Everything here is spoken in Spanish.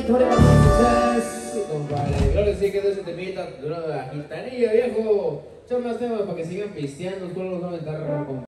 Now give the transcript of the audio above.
historia para ustedes. Sí, compadre. Claro que sí, que se te invita a la Gitanilla, viejo. Echar más temas para que sigan pisteando. Solo los van a aventar, compadre.